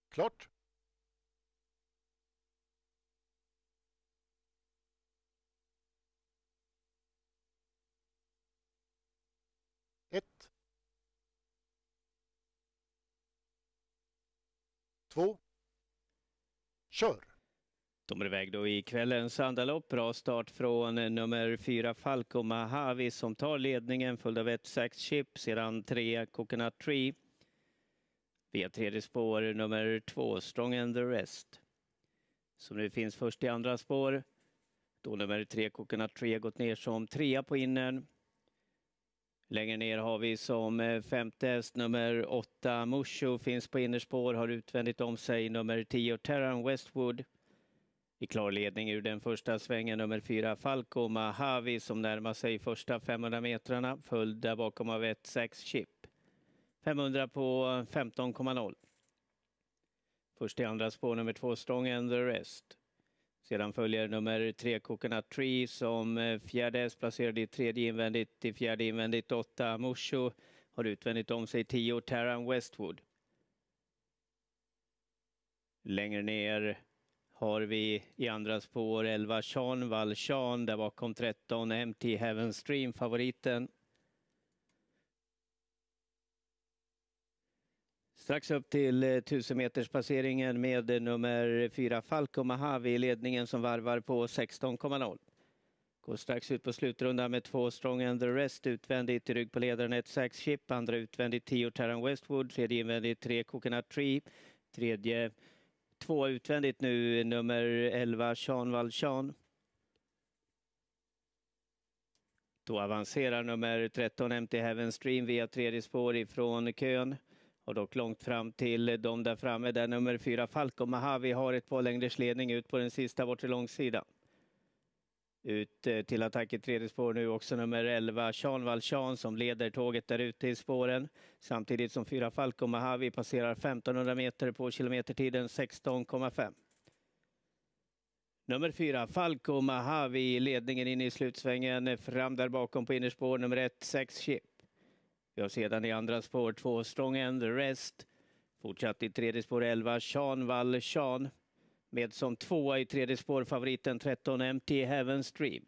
Klart. Ett, två, kör. De är iväg då i kvällens andra lopp. Bra start från nummer 4 Falco Mahavi som tar ledningen, följd av 1 Sax Chip, sedan 3 Coconut Tree. Via tredje spår nummer 2 Strong and the Rest. Som nu finns först i andra spår. Då nummer 3 Coconut Tree gått ner som 3 på innern. Längre ner har vi som femte häst nummer 8 Musho, finns på innerspår, har utvändigt om sig nummer 10 Terran Westwood. I klar ledning ur den första svängen nummer 4 Falco Mahavi som närmar sig första 500 metrarna, följd där bakom av 1 Sax Chip. 500 på 15,0. Först i andra spår nummer 2 Strong and the Rest. Sedan följer nummer 3 Coconut Tree som fjärde häst, placerad i tredje invändigt, i fjärde invändigt 8 Musho, har utvändigt om sig 10 Terran Westwood. Längre ner har vi i andra spår 11 Sean Valchan, där bakom 13 MT Heaven Stream, favoriten. Strax upp till 1000 meters passeringen med nummer 4 Falco Mahavi i ledningen som varvar på 16,0. Går strax ut på slutrundan med 2 Strong and the Rest utvändigt, i rygg på ledaren 1 Sax Chip, andra utvändigt 10 Terran Westwood, tredje invändigt 3 Coconut Tree, tredje 2 utvändigt nu nummer 11 Sean Valchan. Då avancerar nummer 13 MT Heaven Stream via tredje spår ifrån kön. Och dock långt fram till de där framme där nummer 4 Falco Mahavi har ett par längders ledning ut på den sista bortre långsida. Ut till attack i tredje spår nu också nummer 11 Sean Valchan som leder tåget där ute i spåren. Samtidigt som 4 Falco Mahavi passerar 1500 meter på kilometertiden 16,5. Nummer 4 Falco Mahavi i ledningen in i slutsvängen, fram där bakom på innerspår nummer 1 Sax Chip. Vi har sedan i andra spår 2 Strong and the Rest. Fortsatt i tredje spår 11 Sean Valchan. Med som 2 i tredje spår favoriten 13 MT Heaven Stream.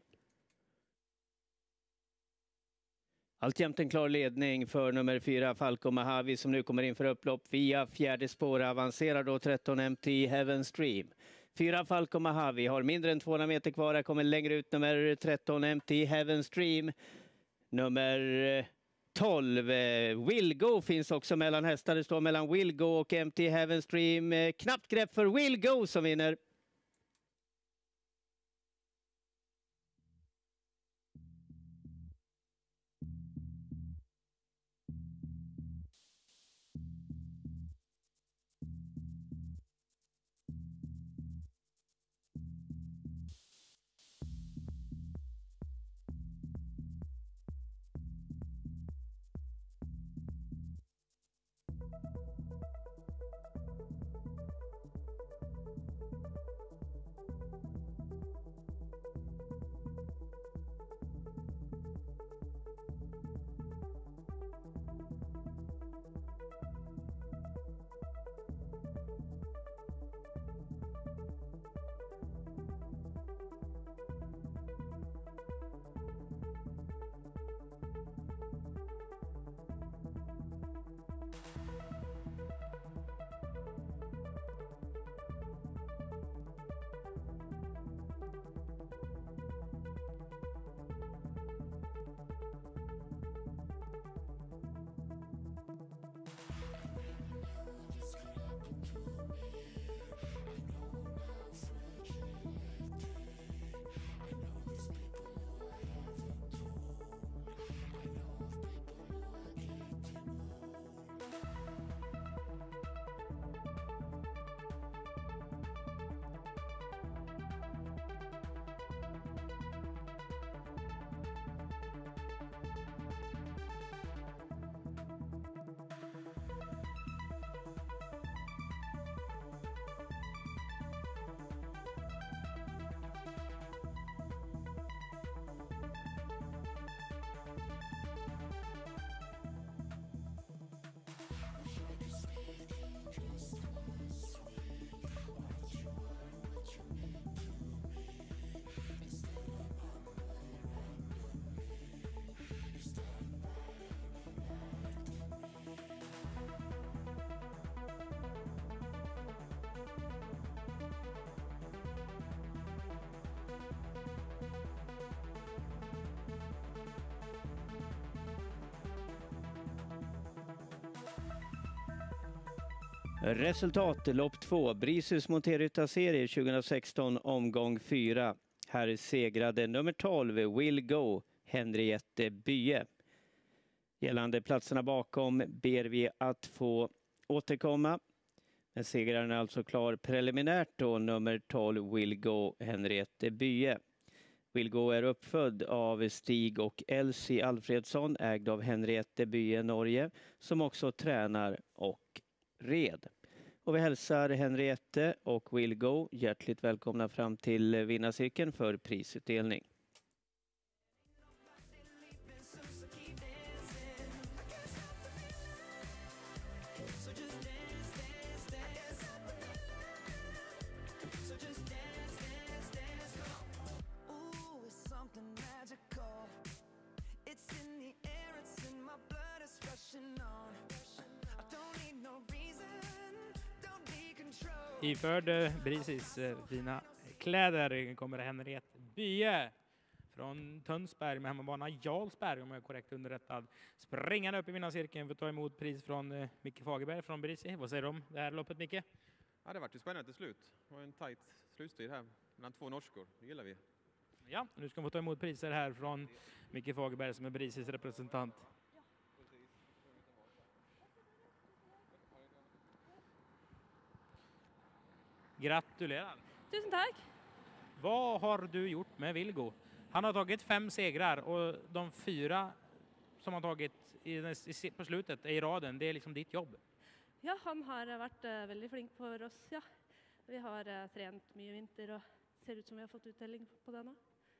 Alltjämt en klar ledning för nummer 4 Falco Mahavi som nu kommer in för upplopp via fjärde spår. Avancerar då 13 MT Heaven Stream. 4 Falco Mahavi har mindre än 200 meter kvar. Här kommer längre ut nummer 13 MT Heaven Stream. Nummer 12 Will Go finns också mellan hästar. Det står mellan Will Go och MT Heaven Stream. Knappt grepp för Will Go som vinner. Resultat lopp 2, Brisus monterryttarserie 2016 omgång 4. Här segrade nummer 12 Will Go, Henriette Bye. Gällande platserna bakom ber vi att få återkomma. Men segraren är alltså klar preliminärt då, nummer 12 Will Go, Henriette Bye. Will Go är uppfödd av Stig och Elsie Alfredsson, ägd av Henriette Bye Norge, som också tränar och red. Och vi hälsar Henriette och Will Go hjärtligt välkomna fram till vinnarcirkeln för prisutdelning. Iförd Brisis fina kläder kommer Henriette Bye från Tönsberg med hemmabana Jarlsberg, om jag är korrekt underrättad. Springande upp i vinnarcirkeln för att ta emot pris från Micke Fagerberg från Brisi. Vad säger du om det här loppet, Micke? Ja, det var ju spännande till slut. Det var en tajt slutstrid här mellan två norskor. Det gillar vi. Ja, nu ska vi få ta emot priser här från Micke Fagerberg som är Brisis representant. Gratulerar! Tusen tack! Vad har du gjort med Will Go? Han har tagit 5 segrar och de 4 som han tagit på slutet i raden, det är liksom ditt jobb. Ja, han har varit väldigt flink för oss. Ja. Vi har tränat mycket vinter och ser ut som vi har fått utdelning på det nu.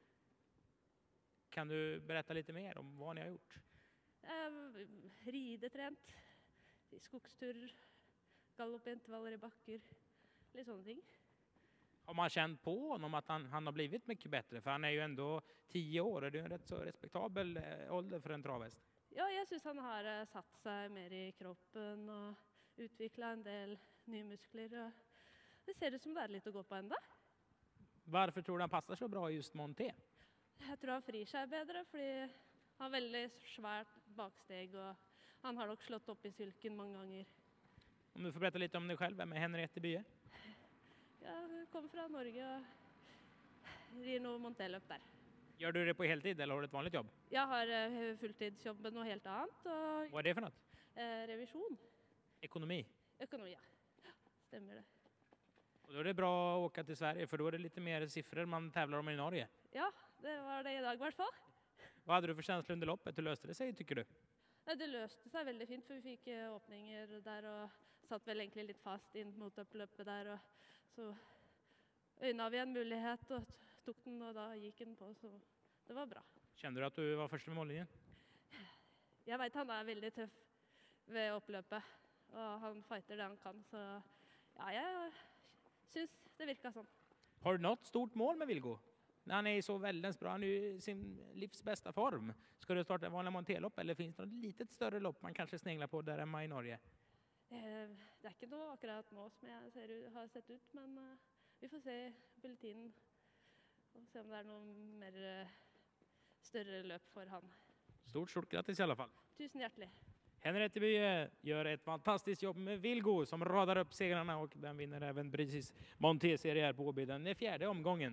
Kan du berätta lite mer om vad ni har gjort? Ridetrent, skogstur, galopintervaller i backar, lite sådana ting. Har man känt på honom att han har blivit mycket bättre? För han är ju ändå 10 år och det är en rätt så respektabel ålder för en travhäst. Ja, jag syns han har satt sig mer i kroppen och utvecklat en del nya muskler. Och det ser ut som det är lite att gå på ända. Varför tror du han passar så bra i just monté? Jag tror han frir sig bättre för han har väldigt svärt baksteg och han har nog slått upp i sulken många gånger. Om du får berätta lite om dig själv med Henriette Bye. Jag kommer från Norge och rir nog montelöp där. Gör du det på heltid eller har du ett vanligt jobb? Jag har fulltidsjobb med något helt annat. Och vad är det för något? Revision. Ekonomi? Ekonomi, ja. Stämmer det. Och då är det bra att åka till Sverige för då är det lite mer siffror man tävlar om i Norge. Ja, det var det idag i alla fall. Vad hade du för känsla under loppet? Hur löste det sig tycker du? Ja, det löste sig väldigt fint för vi fick öppningar där och satt väl egentligen lite fast in mot upplöpet där och så ögnade vi en möjlighet och tog den och då gick den på så det var bra. Kände du att du var först vid mållinjen? Jag vet han är väldigt tuff vid upplöpet och han fighter det han kan så ja, jag syns det verkar så. Har du något stort mål med Will Go? När han är så väldigt bra, han är i sin livs bästa form. Ska du starta en vanlig monterlopp eller finns det något litet större lopp man kanske sneglar på där hemma i Norge? Det är inte något akkurat nu som jag har sett ut, men vi får se bulletinen och se om det är någon mer större löp för han. Stort grattis i alla fall. Tusen hjärtligt. Henriette Bye gör ett fantastiskt jobb med Will Go som radar upp segrarna och den vinner även Brisis monté-serie här på Åby. Den är 4:e omgången.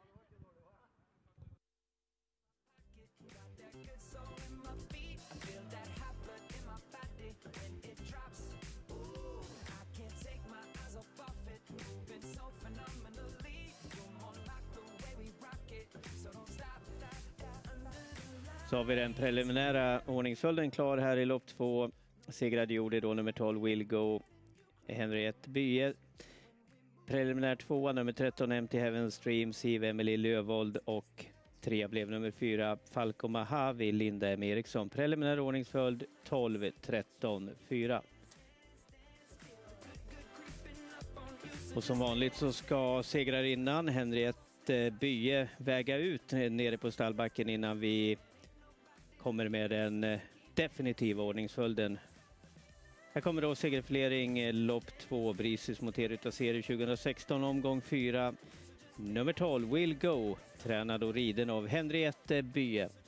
Så har vi den preliminära ordningsföljden klar här i lopp 2. Segrade gjorde då nummer 12 Will Go, Henriette Bye. Preliminär 2 nummer 13 Empty Heaven Stream, Siv Emily Lövold och 3 blev nummer 4 Falco Mahavi, Linda M. Eriksson. Preliminär ordningsföljd 12, 13, 4. Och som vanligt så ska segrarinnan Henriette Bye väga ut nere på stallbacken innan vi kommer med den definitiva ordningsföljden. Här kommer då segerflering lopp 2 Brisis monterryttarserie 2016 omgång 4. Nummer 12 Will Go, tränad och riden av Henriette Bye.